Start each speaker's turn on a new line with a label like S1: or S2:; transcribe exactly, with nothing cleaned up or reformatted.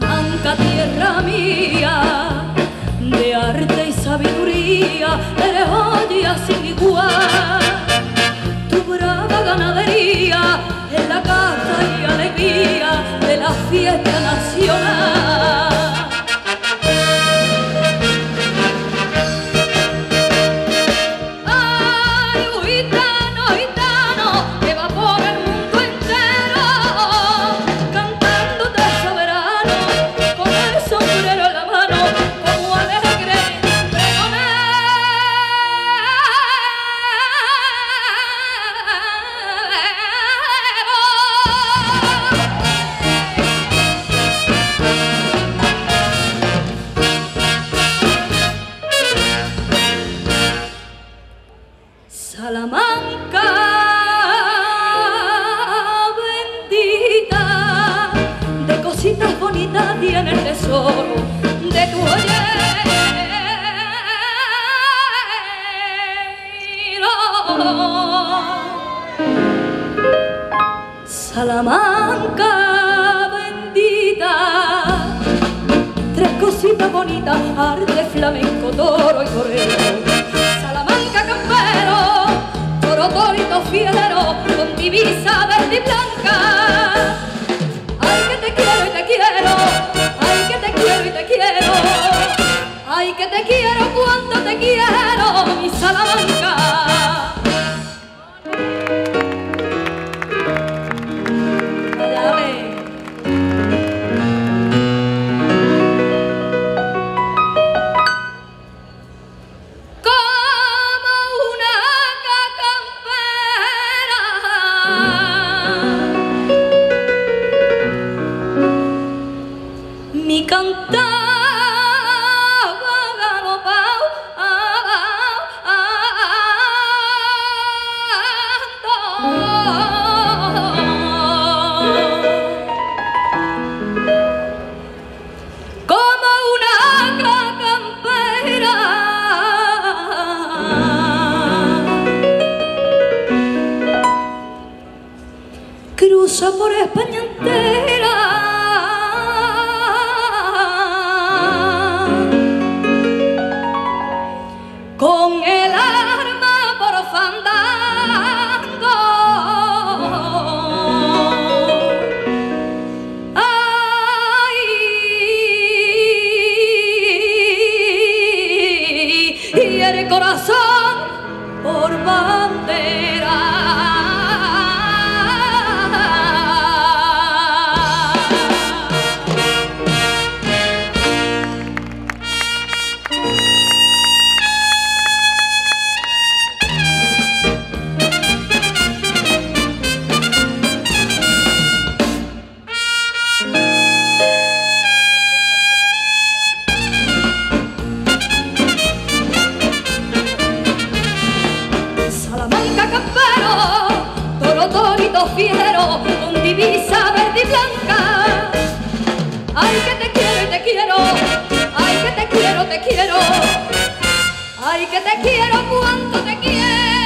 S1: Salamanca, tierra mía, de arte y sabiduría, eres joya sin igual. Tu brava ganadería es la caza y alegría de la fiesta nacional. Salamanca bendita, de cositas bonitas tiene el tesoro de tu joyero. Salamanca bendita, tres cositas bonitas, arte, flamenco, toro y torero. Salamanca campero, torito fielero, con divisa verde y blanca. Ay, que te quiero y te quiero, ay, que te quiero y te quiero, ay, que te quiero cuando te quiero, mi Salamanca. Allá ve. Mi cantaba galopao, como una campera, cruza por España entera. Con el arma por fandango, ay, y el corazón por bandera. Fiero, con divisa verde y blanca. Ay, que te quiero y te quiero, ay, que te quiero, te quiero, ay, que te quiero cuánto te quiero.